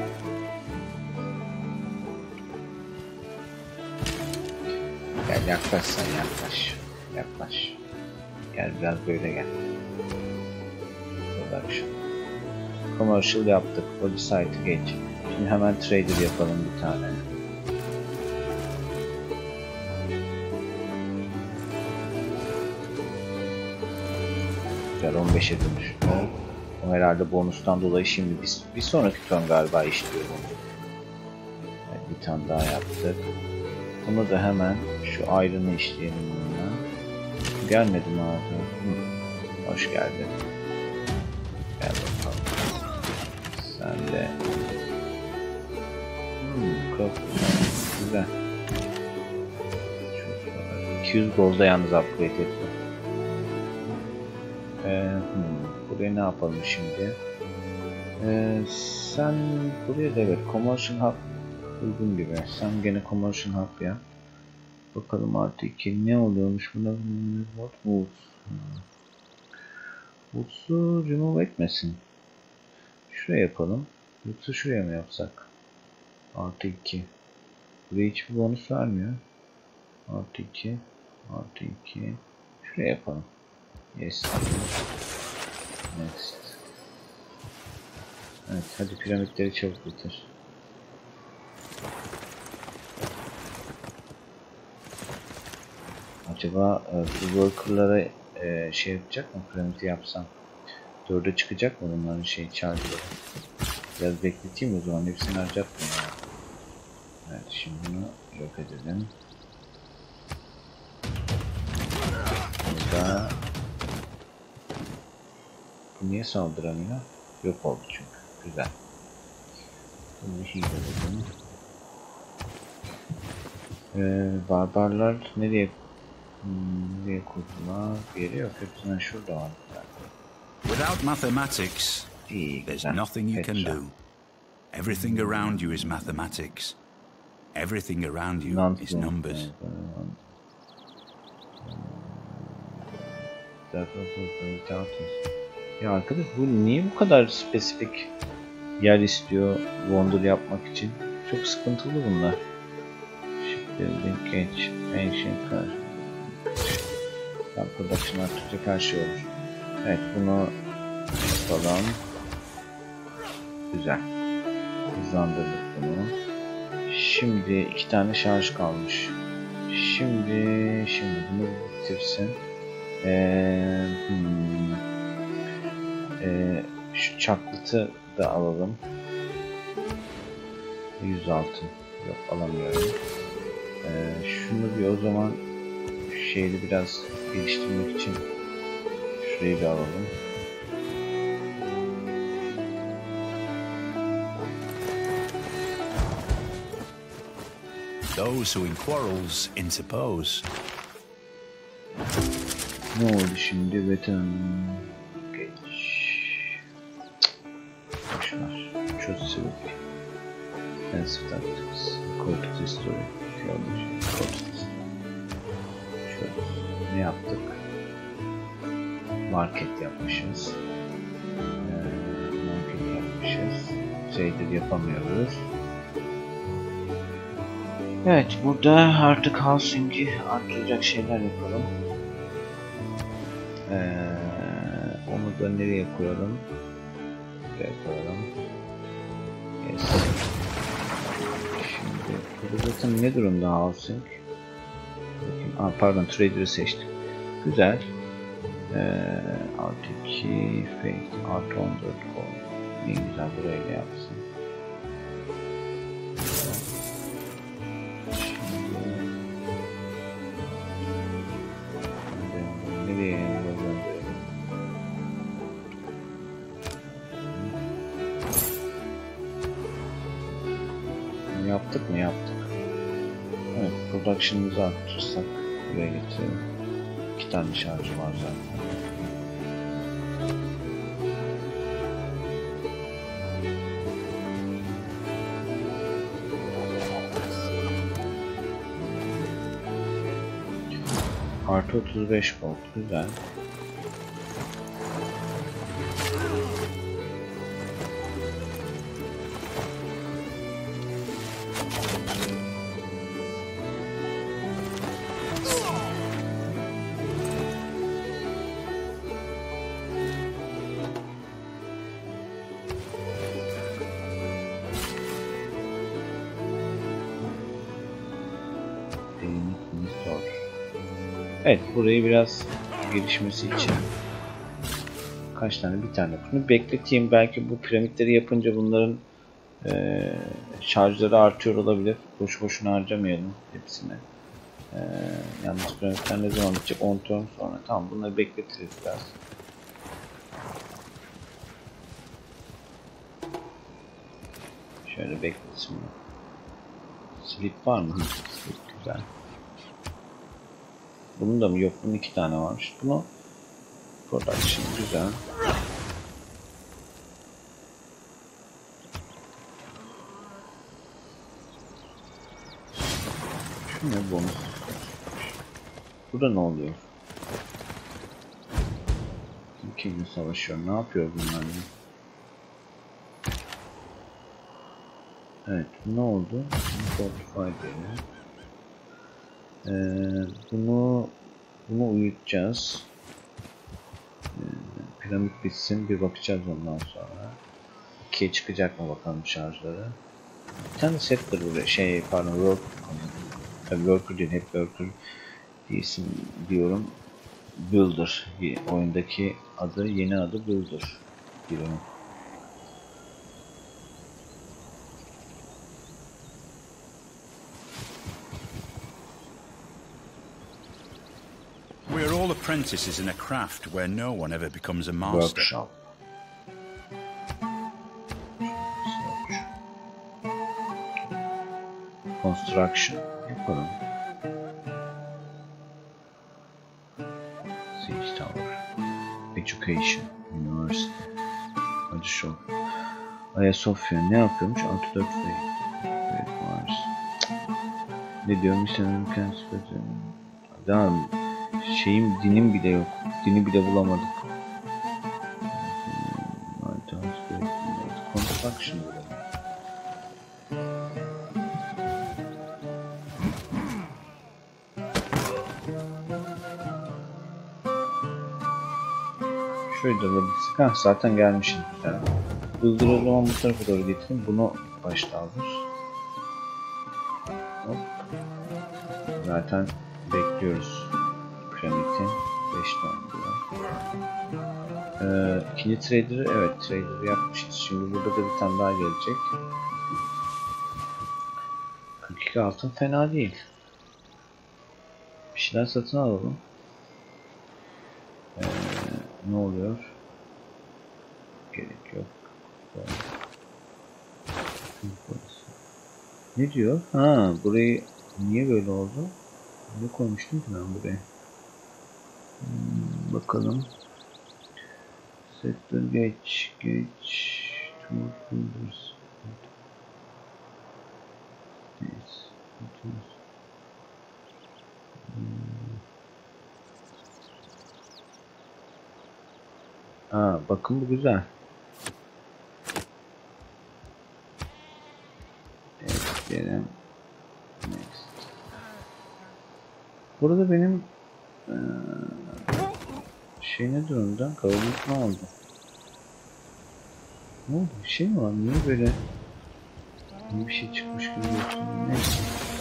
Gel yaklaş sen, yaklaş. Yaklaş. Gel biraz böyle gel. Production. Commercial yaptık. Body site'ı geç. Şimdi hemen trader yapalım bir tane. Güzel, on beşe dönüştü. O herhalde bonustan dolayı şimdi bir, bir sonraki turn galiba işliyorum. Evet, bir tane daha yaptık. Bunu da hemen şu ayrını işleyelim bununla. Gelmedim abi. Hı. Hoş geldin. Gel bakalım. Sen de. Hmm, çok güzel. iki yüz golda yalnız upgrade ettim. Ee, hmm, buraya ne yapalım şimdi? Ee, sen buraya da evet commercial hub uygun gibi. Sen gene commercial hub ya. Bakalım artı iki ne oluyormuş buna? What moves? Woods'u remove etmesin. Şuraya yapalım. Woods'u şuraya mı yapsak? Artı iki. Buraya hiçbir bonus vermiyor. Artı iki. Artı iki. Şuraya yapalım. Yes. Next. Evet, hadi piramitleri çabuk bitir. Acaba e, bu worker'lara e, şey yapacak mı? Piramidi yapsam. Dörde çıkacak mı bunların şey charge'ları? Biraz bekleteyim o zaman, hepsini harcatmayayım ya. Evet, şimdi bunu yok edelim. Burada bu niye saldıramıyor? Yok oldu çünkü. Güzel. Bunu hile edelim. Ee, barbarlar nereye hmm, nereye kurdular? Bir yeri yok. Hepsinden şurada var. Without mathematics, İyi, there's güzel. nothing you can Petra. do. Everything around you is mathematics. Everything around you Nonsense. is numbers. Ya arkadaş, bu niye bu kadar spesifik yer istiyor Wonder yapmak için? Çok sıkıntılı bunlar. Building Edge, Ancient Car. Tam production arttıracak her şey olur. Evet, bunu yapalım. Güzel. Hızlandırdık bunu. Şimdi iki tane şarj kalmış. Şimdi şimdi bunu bitirsin. Ee, hmm. ee, şu çaklıtı da alalım. yüz altı. Yok, alamıyorum. Ee, şunu bir o zaman şeyi biraz geliştirmek için şurayı bir alalım. Those who in quarrels interpose. Ne oldu şimdi? Veteran geç. Boşver. Choose civic. Defensive tactics. Corporate history. Theology. Corporate. Şöyle. Ne yaptık? Market yapmışız. Ee, market yapmışız. Trader yapamıyoruz. Evet, burada artık housing'i arttıracak şeyler yapalım. Ee, onu da nereye koyalım? Buraya koyalım. Yes. Şimdi burada zaten ne durumda housing? Bakayım. Aa, pardon, trader'ı seçtim. Güzel. Ee, artı iki faith, artı on dört gold. En güzel burayla yapsın. Yaptık mı? Yaptık. Evet, production'ımızı arttırırsak buraya getirelim. İki tane şarjı var zaten. Artı otuz beş volt. Güzel. Evet, burayı biraz gelişmesi için Kaç tane? Bir tane. Bunu bekleteyim. Belki bu piramitleri yapınca bunların e, şarjları artıyor olabilir. Boş boşuna harcamayalım hepsini. E, yalnız piramitler ne zaman bitecek? on turn sonra. Tamam, bunları bekletiriz biraz. Şöyle beklesin. Slip var mı? Slip güzel. Bunun da mı? Yok, bunun iki tane varmış. Bunu production güzel. Şu ne bonus? Burada ne oluyor? İki gün savaşıyor. Ne yapıyor bunlar? Evet, ne oldu? Fortify diye. Ee, bunu bunu uyutacağız. Ee, piramit bitsin, bir bakacağız ondan sonra. ikiye çıkacak mı bakalım şarjları. Bir tane settler buraya, şey pardon, work, tabii worker değil, hep worker isim diyorum. Builder, oyundaki adı, yeni adı Builder diyorum. We're all apprentices in a craft where no one ever becomes a master. Workshop. Construction yapalım. Siege Tower. Education. University. Hadi şu. Ayasofya ne yapıyormuş? Artı dört sayı. Evet, var. Ne diyorum? Senin kendisi. Adam. Şeyim, dinim bile yok. Dini bile bulamadık. Construction böyle. Şöyle de alabilsek. Hah, zaten gelmişim. Yani. Buildır'ı o zaman bu tarafa doğru getireyim. Bunu başta alır. Hop. Zaten bekliyoruz. Piramitin beş tane diyor. Ee, ikinci trader'ı, evet, trader'ı yapmışız. Şimdi burada da bir tane daha gelecek. kırk iki altın fena değil. Bir şeyler satın alalım. Ee, ne oluyor? Gerek yok. Ne diyor? Ha, burayı niye böyle oldu? Ne koymuştum ki ben buraya? Hmm, bakalım. Settler geç, geç. Two builders. Yes. Ha, bakın bu güzel. Evet, diyelim. Next. Burada benim ee, şey ne durumda? Government ne oldu? Ne oldu? Bir şey mi var? Niye böyle? Niye bir şey çıkmış gibi görünüyor? Neyse.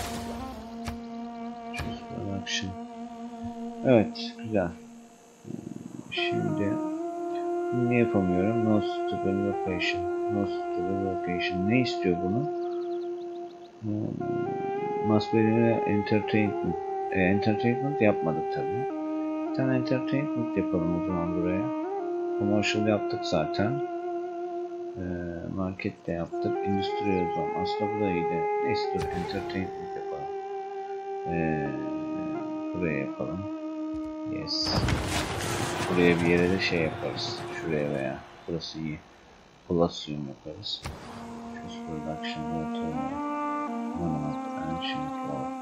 Choose production. Evet, güzel. Şimdi ne yapamıyorum? No suitable location. No suitable location. Ne istiyor bunu? Must be entertainment. E, entertainment yapmadık tabii. Bir tane entertainment yapalım o zaman buraya. Commercial yaptık zaten. E, market de yaptık. Industrial zone. Aslında bu da iyiydi. Neyse, dur, entertainment yapalım. E, buraya yapalım. Yes. Buraya bir yere de şey yaparız. Şuraya veya. Burası iyi. Palladium yaparız. Choose production. Monument. Ancient Law.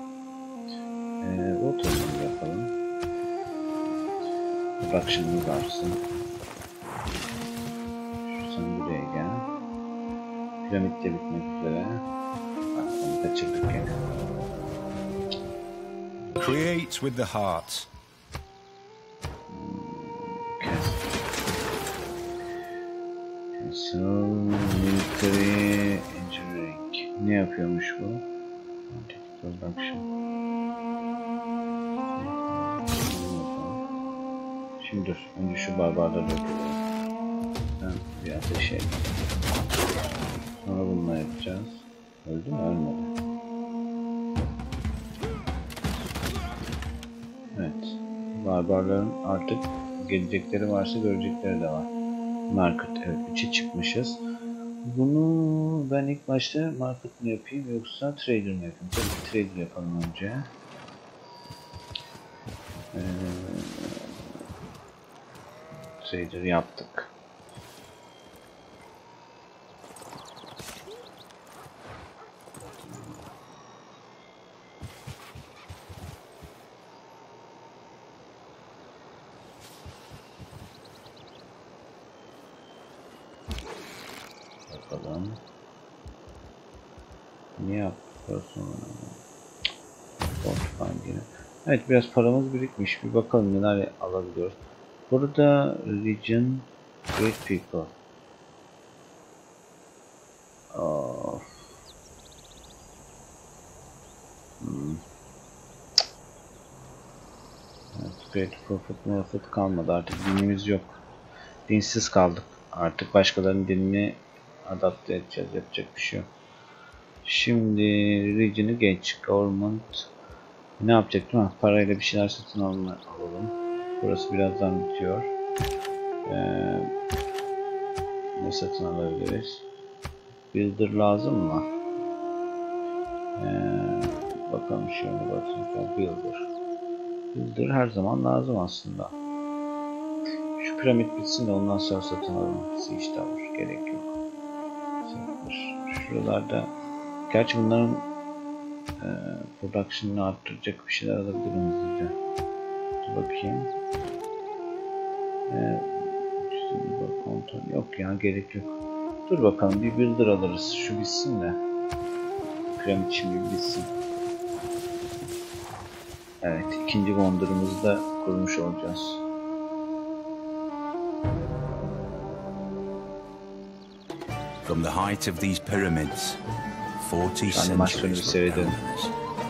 Eee Waterloo yapalım. Production'ımız artsın. Sen buraya gel. Piramit de bitmek üzere. Bak, onu kaçırdık yani. Create with the heart. So, military engineering. Ne yapıyormuş bu? Production. Şimdi dur. Önce şu barbarları öldürelim. Ben bir ateş edeyim. Sonra bununla yapacağız. Öldü mü? Ölmedi. Evet. Barbarların artık gelecekleri varsa görecekleri de var. Market. Evet. üçe çıkmışız. Bunu ben ilk başta market mi yapayım yoksa trader mi yapayım? Tabii ki trader yapalım önce. Ee, trader yaptık. Bakalım. Ne yaptık sonra? Evet, biraz paramız birikmiş. Bir bakalım neler alabiliyoruz. Burada region great people. Of. Hmm. Evet, great profit profit kalmadı. Artık dinimiz yok. Dinsiz kaldık. Artık başkalarının dinini adapte edeceğiz. Yapacak bir şey yok. Şimdi region'ı geç. Government ne yapacaktım? Ha, parayla bir şeyler satın alma, alalım. Burası birazdan bitiyor. Ee, ne satın alabiliriz? Builder lazım mı? Ee, bakalım şöyle bakalım. Builder. Builder her zaman lazım aslında. Şu piramit bitsin de ondan sonra satın alalım. Siege Tower. Gerek yok. Şuralarda gerçi bunların e, production'ını arttıracak bir şeyler alabilirim hızlıca. Dur bakayım. E, yok ya, gerek yok. Dur bakalım, bir builder alırız. Şu bitsin de. Piramit şimdi bitsin. Evet, ikinci wonder'ımızı da kurmuş olacağız. From the height of these pyramids, forty centuries look down on us.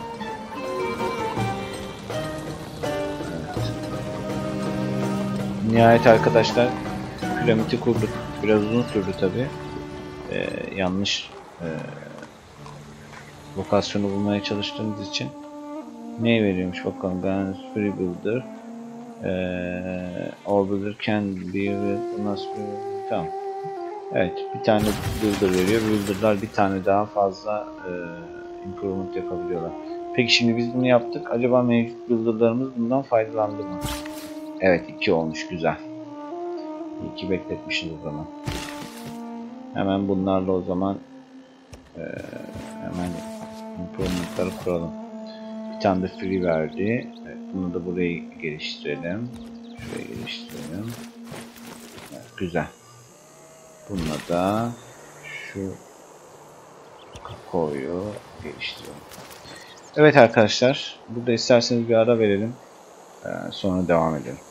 Nihayet arkadaşlar piramidi kurduk. Biraz uzun sürdü tabi. Ee, yanlış e, lokasyonu bulmaya çalıştığımız için. Ne veriyormuş bakalım. Ben free builder. Ee, all builder can be with must be. Tamam. Evet, bir tane builder veriyor. Builder'lar bir tane daha fazla e, improvement yapabiliyorlar. Peki şimdi biz bunu yaptık. Acaba mevcut builder'larımız bundan faydalandı mı? Evet, iki olmuş, güzel. İyi ki bekletmişiz o zaman. Hemen bunlarla o zaman e, hemen improvement'ları kuralım. Bir tane de free verdi. Evet, bunu da buraya geliştirelim. Şuraya geliştirelim. Evet, güzel. Bununla da şu kakaoyu geliştirelim. Evet arkadaşlar, burada isterseniz bir ara verelim. Ee, sonra devam edelim.